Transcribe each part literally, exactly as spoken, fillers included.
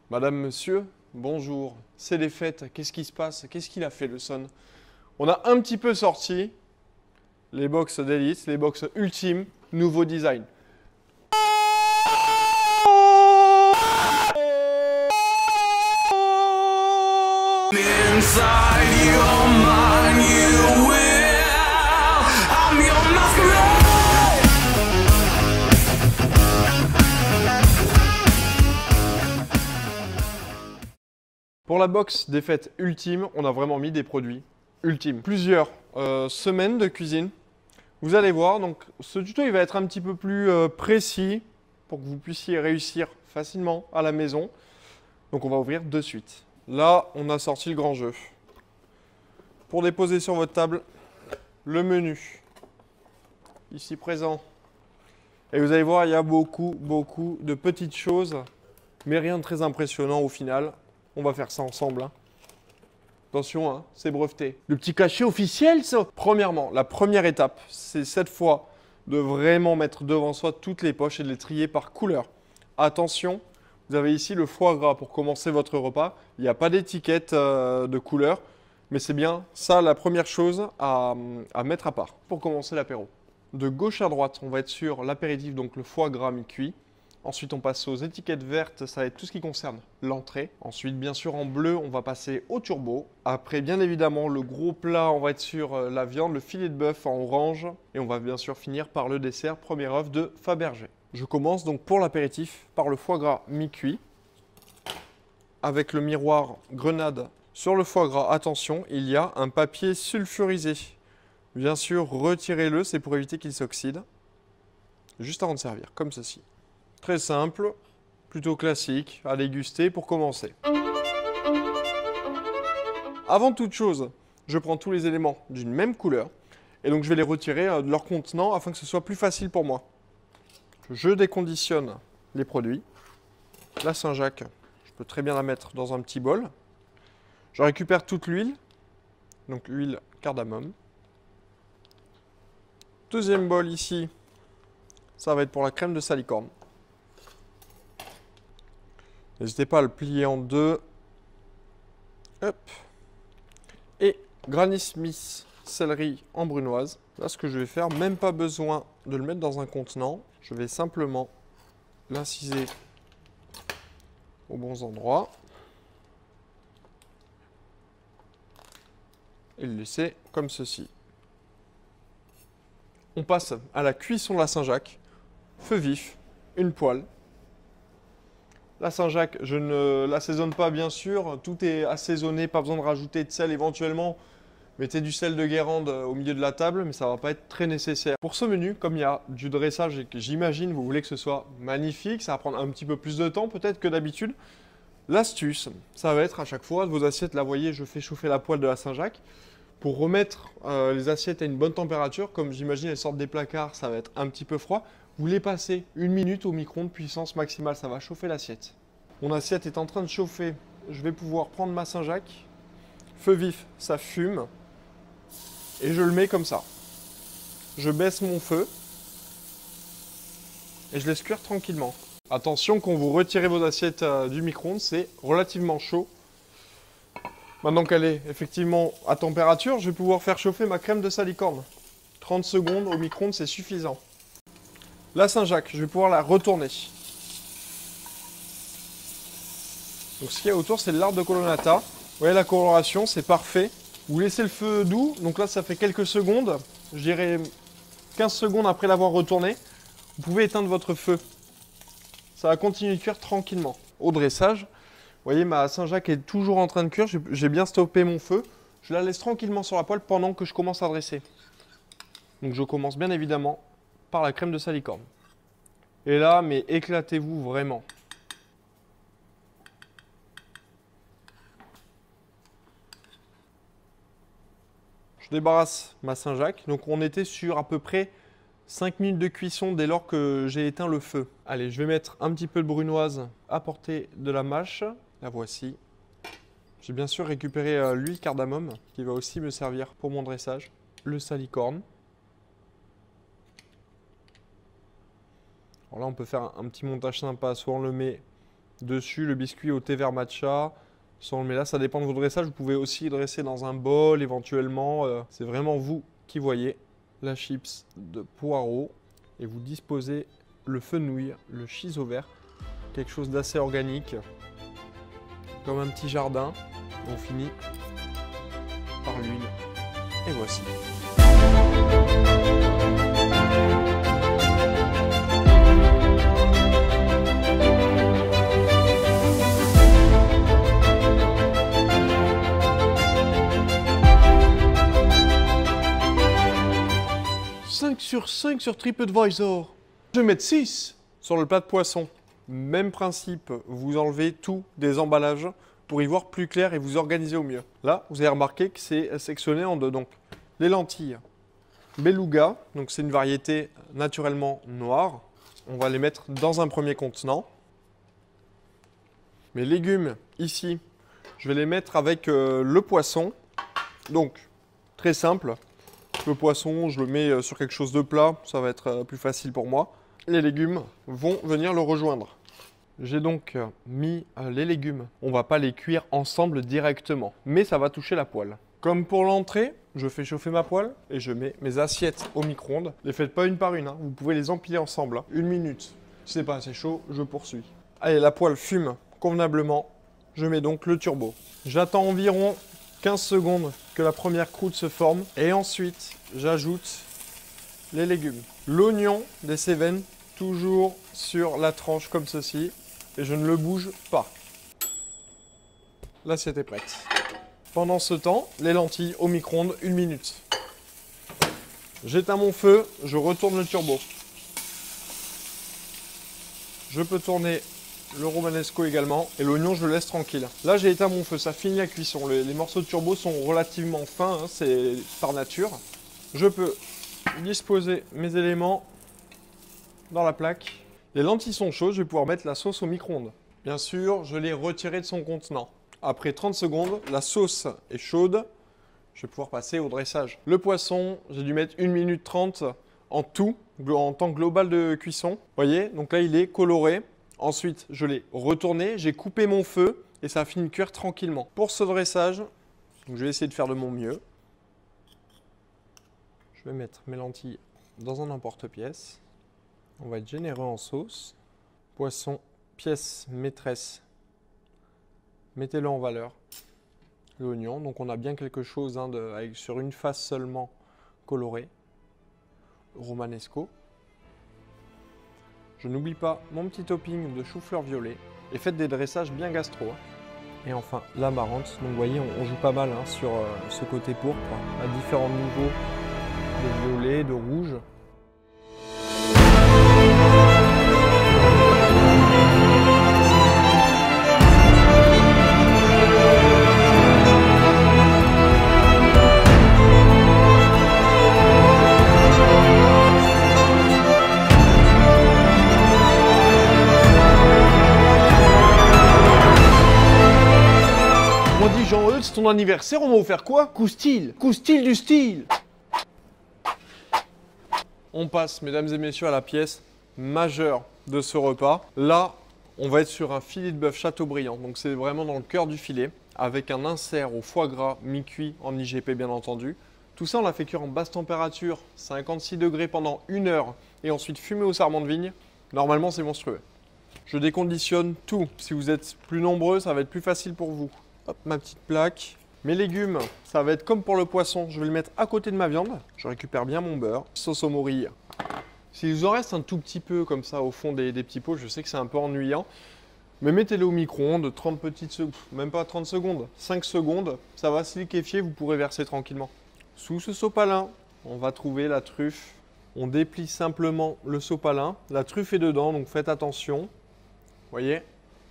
Madame, monsieur, bonjour. C'est les fêtes. Qu'est-ce qui se passe? Qu'est-ce qu'il a fait, le son? On a un petit peu sorti les box d'élite, les box ultimes, nouveau design. Inside your mind, you will. I'm your masquerade. Pour la box des fêtes ultimes, on a vraiment mis des produits ultimes. Plusieurs euh, semaines de cuisine. Vous allez voir, donc ce tuto il va être un petit peu plus euh, précis pour que vous puissiez réussir facilement à la maison. Donc on va ouvrir de suite. Là, on a sorti le grand jeu. Pour déposer sur votre table, le menu, ici présent. Et vous allez voir, il y a beaucoup, beaucoup de petites choses, mais rien de très impressionnant au final. On va faire ça ensemble. Hein. Attention, hein, c'est breveté. Le petit cachet officiel, ça. Premièrement, la première étape, c'est cette fois de vraiment mettre devant soi toutes les poches et de les trier par couleur. Attention, vous avez ici le foie gras pour commencer votre repas. Il n'y a pas d'étiquette euh, de couleur, mais c'est bien ça la première chose à, à mettre à part pour commencer l'apéro. De gauche à droite, on va être sur l'apéritif, donc le foie gras mi-cuit. Ensuite, on passe aux étiquettes vertes, ça va être tout ce qui concerne l'entrée. Ensuite, bien sûr, en bleu, on va passer au turbo. Après, bien évidemment, le gros plat, on va être sur la viande, le filet de bœuf en orange. Et on va bien sûr finir par le dessert, premier œuf de Fabergé. Je commence donc pour l'apéritif par le foie gras mi-cuit. Avec le miroir grenade sur le foie gras, attention, il y a un papier sulfurisé. Bien sûr, retirez-le, c'est pour éviter qu'il s'oxyde. Juste avant de servir, comme ceci. Très simple, plutôt classique, à déguster pour commencer. Avant toute chose, je prends tous les éléments d'une même couleur et donc je vais les retirer de leur contenant afin que ce soit plus facile pour moi. Je déconditionne les produits. La Saint-Jacques, je peux très bien la mettre dans un petit bol. Je récupère toute l'huile, donc huile cardamome. Deuxième bol ici, ça va être pour la crème de salicorne. N'hésitez pas à le plier en deux. Hop. Et Granny Smith céleri en brunoise. Là, ce que je vais faire, même pas besoin de le mettre dans un contenant. Je vais simplement l'inciser aux bons endroits. Et le laisser comme ceci. On passe à la cuisson de la Saint-Jacques. Feu vif, une poêle. La Saint-Jacques, je ne l'assaisonne pas bien sûr, tout est assaisonné, pas besoin de rajouter de sel éventuellement. Mettez du sel de Guérande au milieu de la table, mais ça ne va pas être très nécessaire. Pour ce menu, comme il y a du dressage et que j'imagine vous voulez que ce soit magnifique, ça va prendre un petit peu plus de temps peut-être que d'habitude. L'astuce, ça va être à chaque fois, de vos assiettes, là vous voyez, je fais chauffer la poêle de la Saint-Jacques. Pour remettre euh, les assiettes à une bonne température, comme j'imagine elles sortent des placards, ça va être un petit peu froid. Vous les passez une minute au micro-ondes puissance maximale, ça va chauffer l'assiette. Mon assiette est en train de chauffer, je vais pouvoir prendre ma Saint-Jacques. Feu vif, ça fume. Et je le mets comme ça. Je baisse mon feu. Et je laisse cuire tranquillement. Attention, quand vous retirez vos assiettes euh, du micro-ondes, c'est relativement chaud. Maintenant qu'elle est effectivement à température, je vais pouvoir faire chauffer ma crème de salicorne. trente secondes au micro-ondes, c'est suffisant. La Saint-Jacques, je vais pouvoir la retourner. Donc ce qu'il y a autour, c'est de l'arbre de colonnata. Vous voyez la coloration, c'est parfait. Vous laissez le feu doux, donc là ça fait quelques secondes. Je dirais quinze secondes après l'avoir retourné. Vous pouvez éteindre votre feu. Ça va continuer de cuire tranquillement. Au dressage, vous voyez ma Saint-Jacques est toujours en train de cuire. J'ai bien stoppé mon feu. Je la laisse tranquillement sur la poêle pendant que je commence à dresser. Donc je commence bien évidemment par la crème de salicorne. Et là, mais éclatez-vous vraiment. Je débarrasse ma Saint-Jacques. Donc on était sur à peu près cinq minutes de cuisson dès lors que j'ai éteint le feu. Allez, je vais mettre un petit peu de brunoise à portée de la mâche. La voici. J'ai bien sûr récupéré euh, l'huile cardamome qui va aussi me servir pour mon dressage. Le salicorne. Alors là, on peut faire un, un petit montage sympa. Soit on le met dessus le biscuit au thé vert matcha. Ça, on le met là, ça dépend de votre dressage. Vous pouvez aussi dresser dans un bol éventuellement. Euh, c'est vraiment vous qui voyez. La chips de poireau. Et vous disposez le fenouil, le shiso vert. Quelque chose d'assez organique. Comme un petit jardin. On finit par l'huile. Et voici. cinq sur cinq sur TripAdvisor. Je vais mettre six sur le plat de poisson. Même principe, vous enlevez tout des emballages pour y voir plus clair et vous organiser au mieux. Là, vous avez remarqué que c'est sectionné en deux. Donc, les lentilles beluga, donc c'est une variété naturellement noire. On va les mettre dans un premier contenant. Mes légumes, ici, je vais les mettre avec euh, le poisson. Donc, très simple. Le poisson, je le mets sur quelque chose de plat, ça va être plus facile pour moi. Les légumes vont venir le rejoindre. J'ai donc mis les légumes. On ne va pas les cuire ensemble directement, mais ça va toucher la poêle. Comme pour l'entrée, je fais chauffer ma poêle et je mets mes assiettes au micro-ondes. Ne les faites pas une par une, hein. Vous pouvez les empiler ensemble. Hein. Une minute. Si c'est pas assez chaud, je poursuis. Allez, la poêle fume convenablement. Je mets donc le turbo. J'attends environ quinze secondes que la première croûte se forme et ensuite j'ajoute les légumes. L'oignon des Cévennes, toujours sur la tranche comme ceci et je ne le bouge pas. L'assiette est prête. Pendant ce temps, les lentilles au micro-ondes, une minute. J'éteins mon feu, je retourne le turbo. Je peux tourner le romanesco également, et l'oignon je le laisse tranquille. Là j'ai éteint mon feu, ça finit la cuisson. Les, les morceaux de turbo sont relativement fins, hein, c'est par nature. Je peux disposer mes éléments dans la plaque. Les lentilles sont chaudes, je vais pouvoir mettre la sauce au micro-ondes. Bien sûr, je l'ai retirée de son contenant. Après trente secondes, la sauce est chaude, je vais pouvoir passer au dressage. Le poisson, j'ai dû mettre une minute trente en tout, en temps global de cuisson. Vous voyez, donc là il est coloré. Ensuite, je l'ai retourné, j'ai coupé mon feu et ça a fini de cuire tranquillement. Pour ce dressage, donc je vais essayer de faire de mon mieux. Je vais mettre mes lentilles dans un emporte-pièce. On va être généreux en sauce. Poisson, pièce maîtresse. Mettez-le en valeur. L'oignon, donc on a bien quelque chose hein, de, avec, sur une face seulement colorée. Romanesco. Je n'oublie pas mon petit topping de chou-fleur violet et faites des dressages bien gastro. Et enfin, la marrante. Donc vous voyez, on, on joue pas mal hein, sur euh, ce côté pourpre, à différents niveaux de violet, de rouge. Jean-Eudes, c'est ton anniversaire, on va vous faire quoi? Coup style, coup style du style. On passe, mesdames et messieurs, à la pièce majeure de ce repas. Là, on va être sur un filet de bœuf Châteaubriand, donc c'est vraiment dans le cœur du filet, avec un insert au foie gras mi-cuit en I G P bien entendu. Tout ça, on l'a fait cuire en basse température, cinquante-six degrés pendant une heure, et ensuite fumé au sarment de vigne. Normalement, c'est monstrueux. Je déconditionne tout. Si vous êtes plus nombreux, ça va être plus facile pour vous. Hop, ma petite plaque. Mes légumes, ça va être comme pour le poisson. Je vais le mettre à côté de ma viande. Je récupère bien mon beurre. Sauce au morille. S'il vous en reste un tout petit peu comme ça au fond des, des petits pots, je sais que c'est un peu ennuyant. Mais mettez-le au micro-ondes, trente petites secondes, même pas trente secondes, cinq secondes. Ça va se liquéfier, vous pourrez verser tranquillement. Sous ce sopalin, on va trouver la truffe. On déplie simplement le sopalin. La truffe est dedans, donc faites attention. Vous voyez?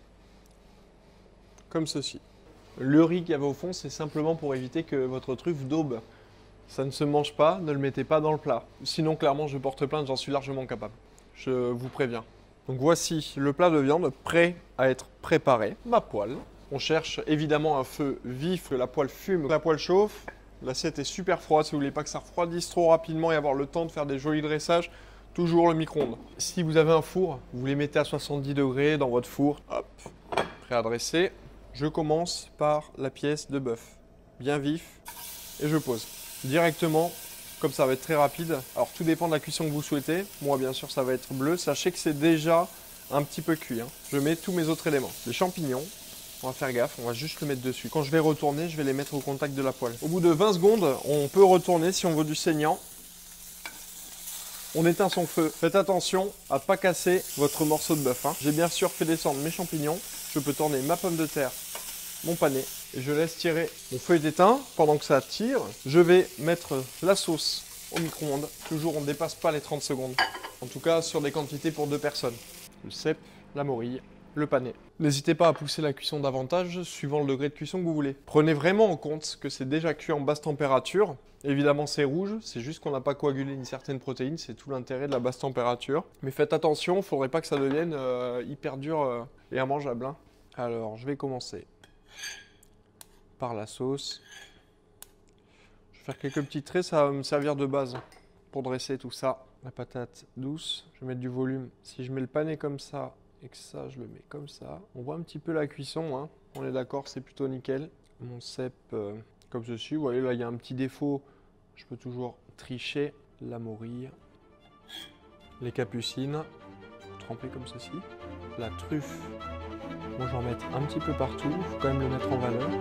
Comme ceci. Le riz qu'il y avait au fond, c'est simplement pour éviter que votre truffe daube. Ça ne se mange pas, ne le mettez pas dans le plat. Sinon, clairement, je porte plainte, j'en suis largement capable. Je vous préviens. Donc voici le plat de viande prêt à être préparé. Ma poêle. On cherche évidemment un feu vif, que la poêle fume, la poêle chauffe. L'assiette est super froide, si vous ne voulez pas que ça refroidisse trop rapidement et avoir le temps de faire des jolis dressages, toujours le micro-ondes. Si vous avez un four, vous les mettez à soixante-dix degrés dans votre four. Hop. prêt à dresser. Je commence par la pièce de bœuf, bien vif, et je pose directement, comme ça va être très rapide. Alors tout dépend de la cuisson que vous souhaitez. Moi bien sûr ça va être bleu. Sachez que c'est déjà un petit peu cuit, hein. Je mets tous mes autres éléments. Les champignons, on va faire gaffe, on va juste le mettre dessus. Quand je vais retourner, je vais les mettre au contact de la poêle. Au bout de vingt secondes, on peut retourner si on veut du saignant. On éteint son feu. Faites attention à ne pas casser votre morceau de bœuf, hein. J'ai bien sûr fait descendre mes champignons. Je peux tourner ma pomme de terre, mon pané, et je laisse tirer. Mon feu est éteint. Pendant que ça tire, je vais mettre la sauce au micro-ondes. Toujours, on ne dépasse pas les trente secondes. En tout cas, sur des quantités pour deux personnes. Le cèpe, la morille, le pané. N'hésitez pas à pousser la cuisson davantage, suivant le degré de cuisson que vous voulez. Prenez vraiment en compte que c'est déjà cuit en basse température. Évidemment, c'est rouge, c'est juste qu'on n'a pas coagulé une certaine protéine, c'est tout l'intérêt de la basse température. Mais faites attention, il ne faudrait pas que ça devienne euh, hyper dur euh, et immangeable, hein. Alors, je vais commencer par la sauce. Je vais faire quelques petits traits, ça va me servir de base pour dresser tout ça. La patate douce, je vais mettre du volume. Si je mets le pané comme ça et que ça, je le mets comme ça, on voit un petit peu la cuisson, hein. On est d'accord, c'est plutôt nickel. Mon cèpe euh, comme ceci, vous voyez là, il y a un petit défaut, je peux toujours tricher. La morille, les capucines, trempées comme ceci. La truffe, moi je vais en mettre un petit peu partout, il faut quand même le mettre en valeur.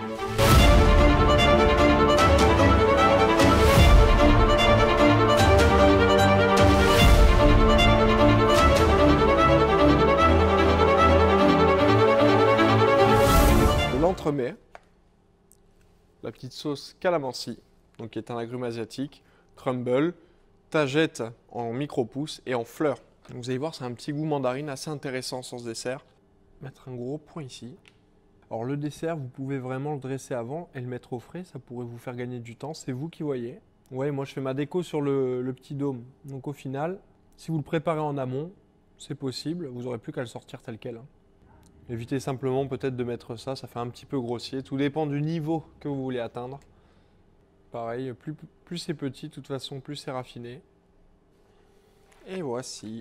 L'entremet, la petite sauce calamansi, donc qui est un agrume asiatique, crumble, tagette en micro-pousses et en fleurs. Donc vous allez voir, c'est un petit goût mandarine assez intéressant sur ce dessert. Mettre un gros point ici. Alors le dessert, vous pouvez vraiment le dresser avant et le mettre au frais, ça pourrait vous faire gagner du temps, c'est vous qui voyez. Ouais, moi je fais ma déco sur le, le petit dôme. Donc au final, si vous le préparez en amont, c'est possible, vous n'aurez plus qu'à le sortir tel quel, hein. Évitez simplement peut-être de mettre ça, ça fait un petit peu grossier. Tout dépend du niveau que vous voulez atteindre. Pareil, plus, plus c'est petit, de toute façon, plus c'est raffiné. Et voici.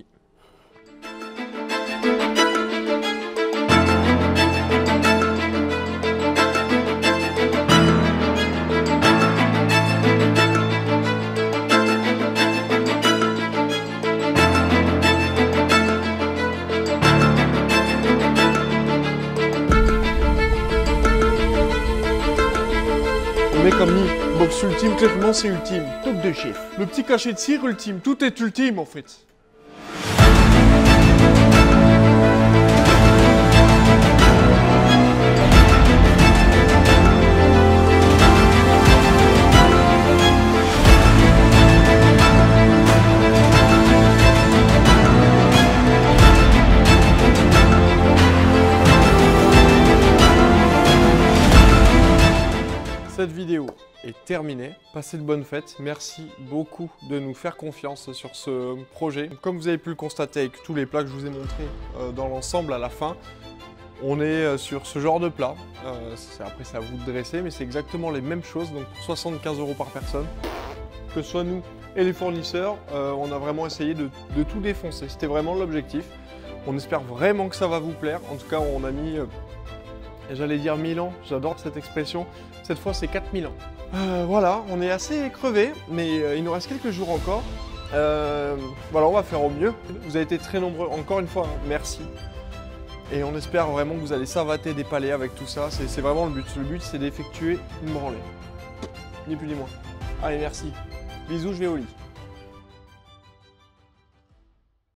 Comme ni box ultime, clairement c'est ultime. Top de chef. Le petit cachet de cire ultime, tout est ultime en fait. Cette vidéo est terminée. Passez de bonnes fêtes. Merci beaucoup de nous faire confiance sur ce projet. Comme vous avez pu le constater avec tous les plats que je vous ai montrés euh, dans l'ensemble à la fin, on est euh, sur ce genre de plat. Euh, après, c'est à vous de dresser, mais c'est exactement les mêmes choses. Donc pour soixante-quinze euros par personne, que ce soit nous et les fournisseurs, euh, on a vraiment essayé de, de tout défoncer. C'était vraiment l'objectif. On espère vraiment que ça va vous plaire. En tout cas, on a mis... Euh, J'allais dire mille ans, j'adore cette expression. Cette fois, c'est quatre mille ans. Euh, voilà, on est assez crevés, mais euh, il nous reste quelques jours encore. Euh, voilà, on va faire au mieux. Vous avez été très nombreux, encore une fois, hein, merci. Et on espère vraiment que vous allez savater des palais avec tout ça. C'est vraiment le but. Le but, c'est d'effectuer une branlée. Ni plus ni moins. Allez, merci. Bisous, je vais au lit.